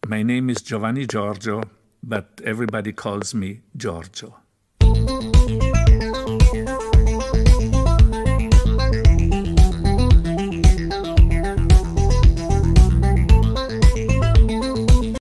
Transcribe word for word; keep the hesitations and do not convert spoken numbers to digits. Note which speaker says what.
Speaker 1: My name is Giovanni Giorgio, but everybody calls me Giorgio.